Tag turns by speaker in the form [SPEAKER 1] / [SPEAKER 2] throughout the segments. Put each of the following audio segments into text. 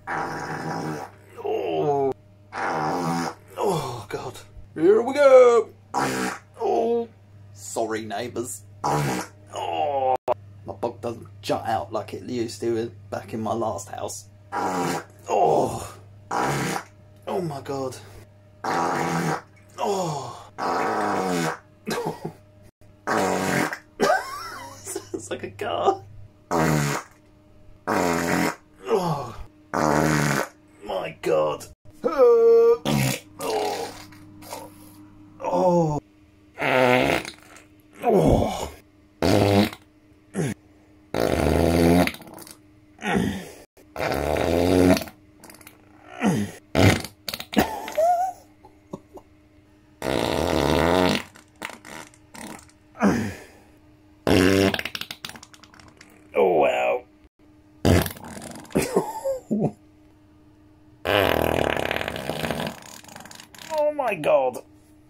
[SPEAKER 1] Oh. Oh, God. Here we go. Oh. Sorry, neighbours. Oh. My bog doesn't jut out like it used to back in my last house. Oh. Oh, my God. Oh. Sounds like a car. Oh. My God. Oh. Oh. Oh. Oh, wow. Oh my God.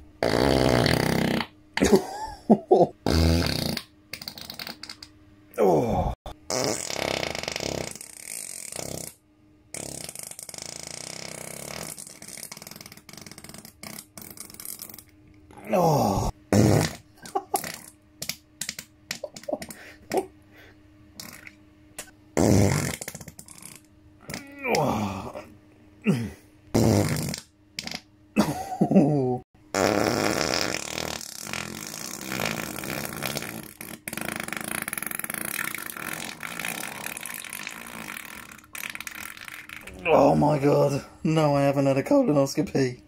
[SPEAKER 1] Oh. Oh. Oh my God. No, I haven't had a colonoscopy.